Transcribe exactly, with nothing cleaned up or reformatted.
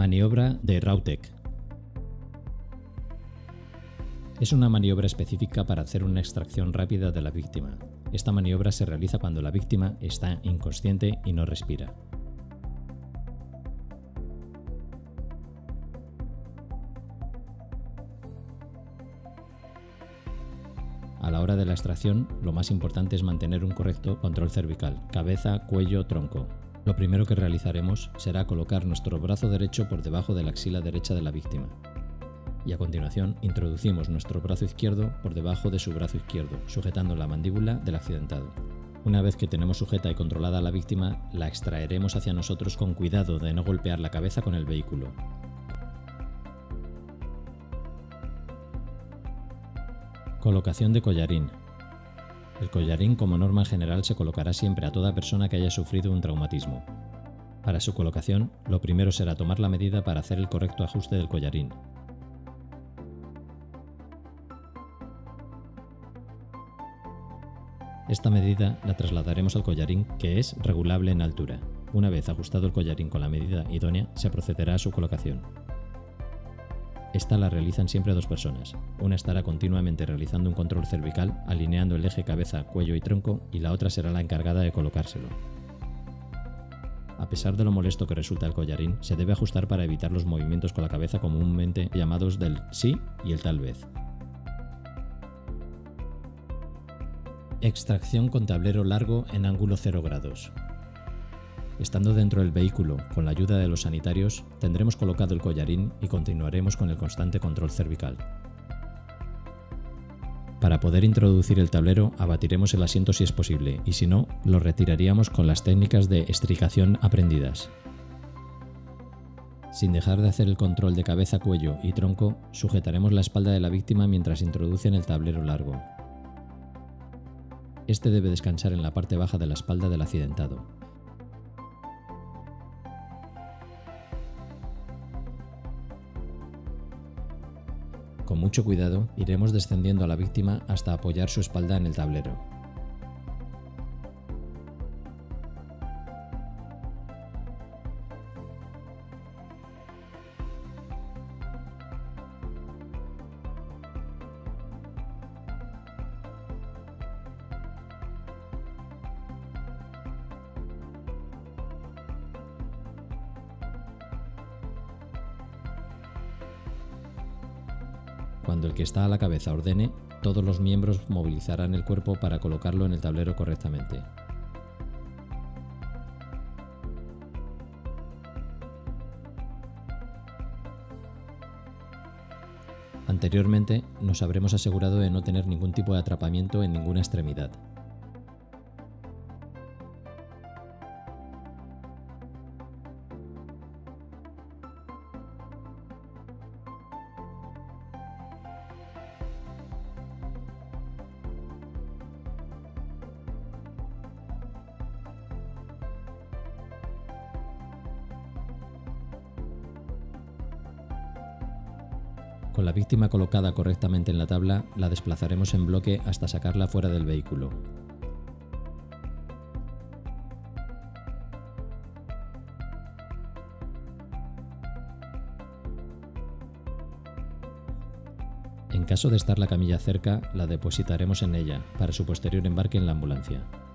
Maniobra de Rautek. Es una maniobra específica para hacer una extracción rápida de la víctima. Esta maniobra se realiza cuando la víctima está inconsciente y no respira. A la hora de la extracción, lo más importante es mantener un correcto control cervical, cabeza, cuello, tronco. Lo primero que realizaremos será colocar nuestro brazo derecho por debajo de la axila derecha de la víctima. Y a continuación introducimos nuestro brazo izquierdo por debajo de su brazo izquierdo, sujetando la mandíbula del accidentado. Una vez que tenemos sujeta y controlada a la víctima, la extraeremos hacia nosotros con cuidado de no golpear la cabeza con el vehículo. Colocación de collarín. El collarín, como norma general, se colocará siempre a toda persona que haya sufrido un traumatismo. Para su colocación, lo primero será tomar la medida para hacer el correcto ajuste del collarín. Esta medida la trasladaremos al collarín, que es regulable en altura. Una vez ajustado el collarín con la medida idónea, se procederá a su colocación. Esta la realizan siempre dos personas. Una estará continuamente realizando un control cervical, alineando el eje cabeza, cuello y tronco, y la otra será la encargada de colocárselo. A pesar de lo molesto que resulta el collarín, se debe ajustar para evitar los movimientos con la cabeza comúnmente llamados del sí y el tal vez. Extracción con tablero largo en ángulo cero grados. Estando dentro del vehículo, con la ayuda de los sanitarios, tendremos colocado el collarín y continuaremos con el constante control cervical. Para poder introducir el tablero, abatiremos el asiento si es posible, y si no, lo retiraríamos con las técnicas de estricación aprendidas. Sin dejar de hacer el control de cabeza, cuello y tronco, sujetaremos la espalda de la víctima mientras introducen el tablero largo. Este debe descansar en la parte baja de la espalda del accidentado. Con mucho cuidado, iremos descendiendo a la víctima hasta apoyar su espalda en el tablero. Cuando el que está a la cabeza ordene, todos los miembros movilizarán el cuerpo para colocarlo en el tablero correctamente. Anteriormente, nos habremos asegurado de no tener ningún tipo de atrapamiento en ninguna extremidad. Con la víctima colocada correctamente en la tabla, la desplazaremos en bloque hasta sacarla fuera del vehículo. En caso de estar la camilla cerca, la depositaremos en ella, para su posterior embarque en la ambulancia.